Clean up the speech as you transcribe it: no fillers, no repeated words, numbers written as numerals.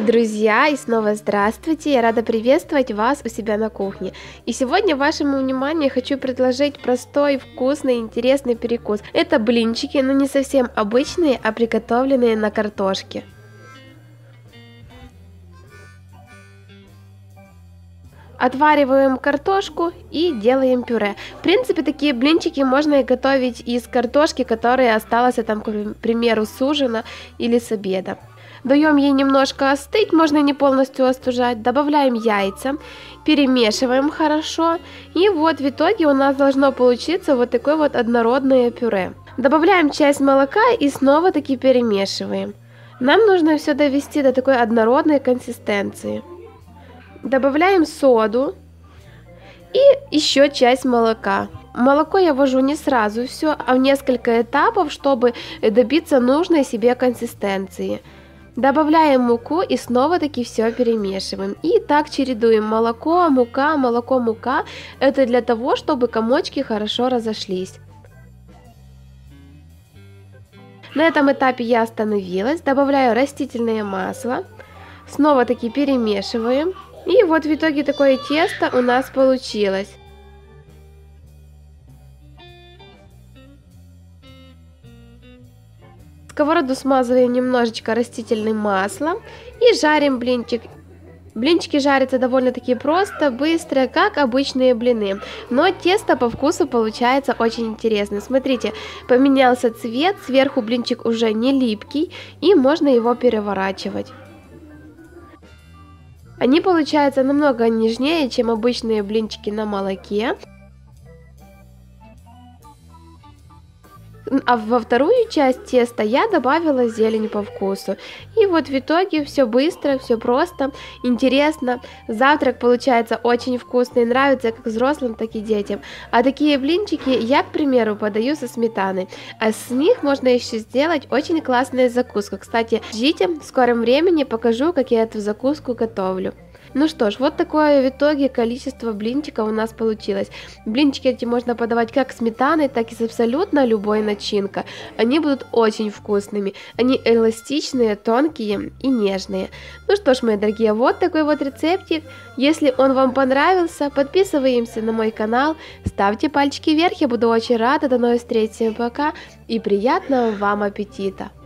Друзья, и снова здравствуйте! Я рада приветствовать вас у себя на кухне. И сегодня вашему вниманию хочу предложить простой, вкусный, интересный перекус. Это блинчики, но не совсем обычные, а приготовленные на картошке. Отвариваем картошку и делаем пюре. В принципе, такие блинчики можно и готовить из картошки, которая осталась, там, к примеру, с ужина или с обеда. Даем ей немножко остыть, можно не полностью остужать, добавляем яйца, перемешиваем хорошо, и вот в итоге у нас должно получиться вот такое вот однородное пюре. Добавляем часть молока и снова таки перемешиваем. Нам нужно все довести до такой однородной консистенции. Добавляем соду и еще часть молока. Молоко я ввожу не сразу все, а в несколько этапов, чтобы добиться нужной себе консистенции. Добавляем муку и снова таки все перемешиваем. И так чередуем молоко, мука, молоко, мука. Это для того, чтобы комочки хорошо разошлись. На этом этапе я остановилась. Добавляю растительное масло. Снова таки перемешиваем. И вот в итоге такое тесто у нас получилось. Сковороду смазываем немножечко растительным маслом и жарим блинчик. Блинчики жарятся довольно-таки просто, быстро, как обычные блины. Но тесто по вкусу получается очень интересно. Смотрите, поменялся цвет, сверху блинчик уже не липкий, и можно его переворачивать. Они получаются намного нежнее, чем обычные блинчики на молоке. А во вторую часть теста я добавила зелень по вкусу. И вот в итоге все быстро, все просто, интересно. Завтрак получается очень вкусный, нравится как взрослым, так и детям. А такие блинчики я, к примеру, подаю со сметаной. А с них можно еще сделать очень классную закуску. Кстати, ждите, в скором времени покажу, как я эту закуску готовлю. Ну что ж, вот такое в итоге количество блинчиков у нас получилось. Блинчики эти можно подавать как сметаной, так и с абсолютно любой начинкой. Они будут очень вкусными. Они эластичные, тонкие и нежные. Ну что ж, мои дорогие, вот такой вот рецептик. Если он вам понравился, подписываемся на мой канал, ставьте пальчики вверх, я буду очень рада. До новых встреч, всем пока и приятного вам аппетита!